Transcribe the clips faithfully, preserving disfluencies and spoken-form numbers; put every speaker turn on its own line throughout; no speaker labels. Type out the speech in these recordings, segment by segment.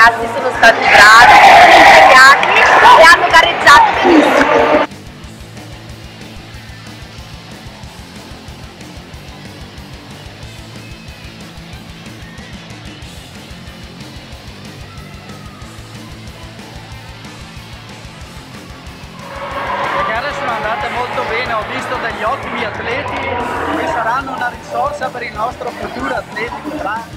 ragazzi sono stati bravi, sono impegnati e hanno gareggiato benissimo.
Sono andate molto bene, ho visto degli ottimi atleti che saranno una risorsa per il nostro futuro atletico.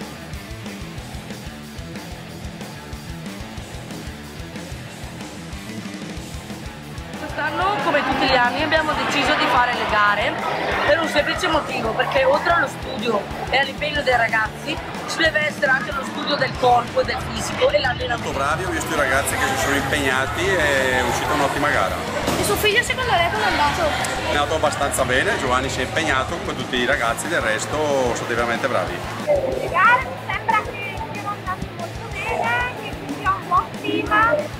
Quest'anno, come tutti gli anni, abbiamo deciso di fare le gare per un semplice motivo, perché oltre allo studio e all'impegno dei ragazzi ci deve essere anche lo studio del corpo e del fisico e l'allenamento.
Molto bravi, ho visto i ragazzi che si sono impegnati e è uscita un'ottima gara.
E suo figlio secondo lei come è andato?
È andato abbastanza bene, Giovanni si è impegnato come tutti i ragazzi, del resto sono veramente bravi.
Le gare mi sembra che siano andate molto bene, che ci sia un buon clima.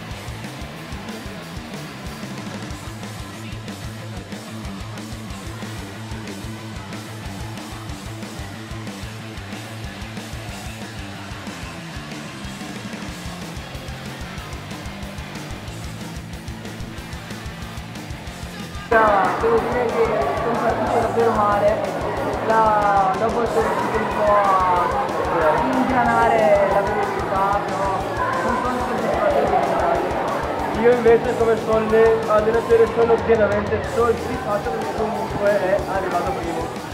Devo dire che sono partito davvero male, la, dopo sono riuscito un po' a ingranare la velocità, però non sono soddisfatto dei risultati. Io invece come sono allenatore sono pienamente soddisfatto perché comunque è arrivato primo.